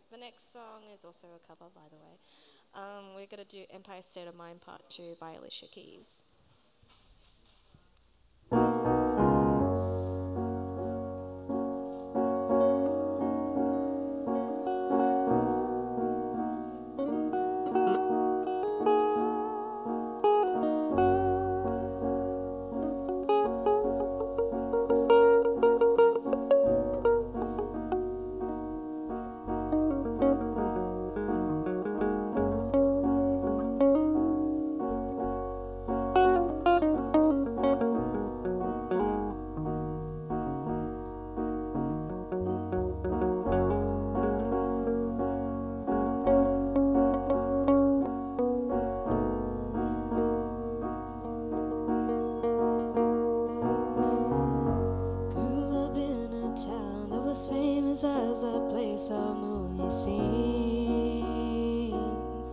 The next song is also a cover, by the way. We're going to do Empire State of Mind Part 2 by Alicia Keys. Famous as a place of movie scenes.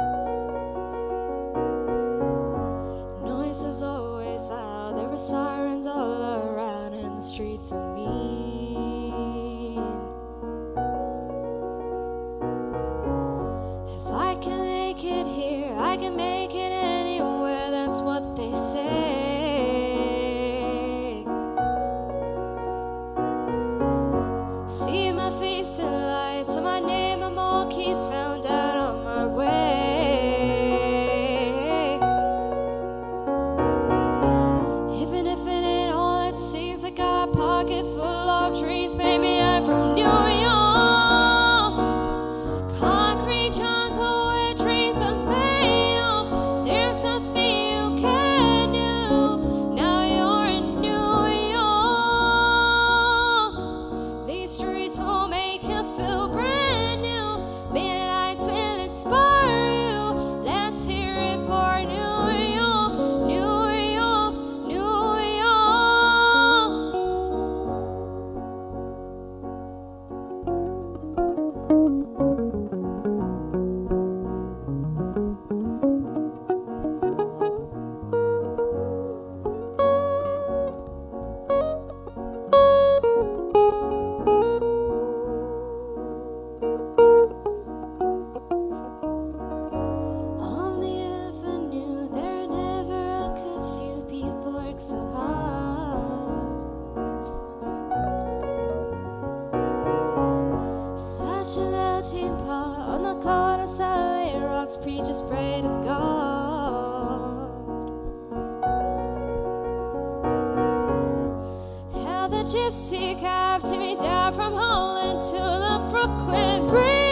Noise is always loud, there were sirens all around, and the streets are mean. If I can make it here, I can make it anywhere, that's what they say. See my face in lights, and my name and more keys found out on my way. Even if it ain't all it seems, I got a pocket full of dreams. Baby, I'm from New York, concrete jungle where dreams are made of. There's nothing you can do. Now you're in New York. These streets will make you feel brand new. Midlights will inspire you. Let's hear it for New York, New York, New York. On the avenue, there never a curfew. People work so hard. Such a melting pot on the corner, silent rocks. Preachers pray to God. How the gypsy cab took me down from Holland to the Brooklyn Bridge.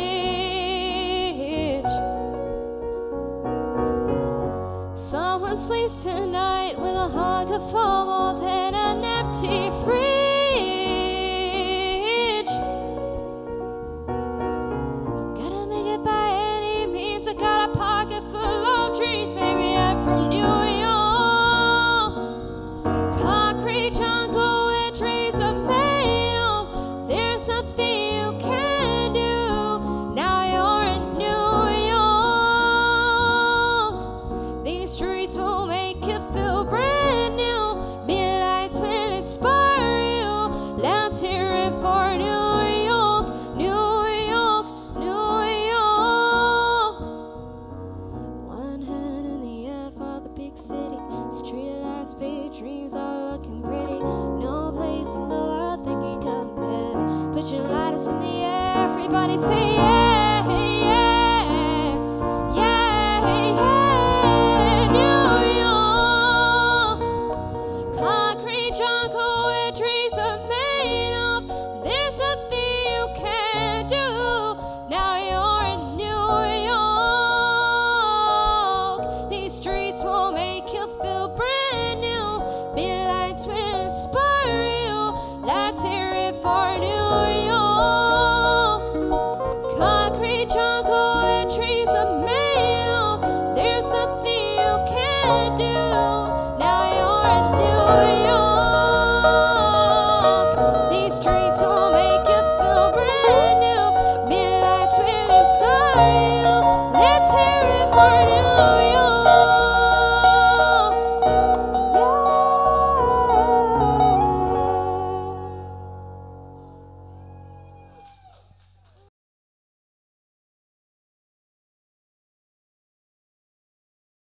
Someone sleeps tonight with a hunk of foam than an empty fridge. I'm gonna make it by any means. I got a pocket full of dreams. Baby, I'm from New York, concrete jungle where dreams are made of. There's nothing you can do. Now you're in New York. These streets will make you feel brand new. Midlights will inspire you. Let's hear it for New York, New York, New York. One hand in the air for the big city. Streetlights, big dreams are looking pretty. No place in the world that can compare. Put your lighters in the air, everybody say yeah.